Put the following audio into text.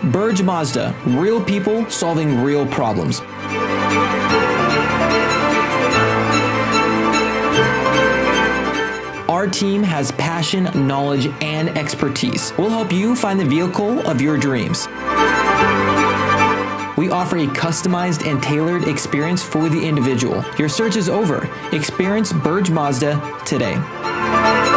Berge Mazda, real people solving real problems. Our team has passion, knowledge, and expertise. We'll help you find the vehicle of your dreams. We offer a customized and tailored experience for the individual. Your search is over. Experience Berge Mazda today.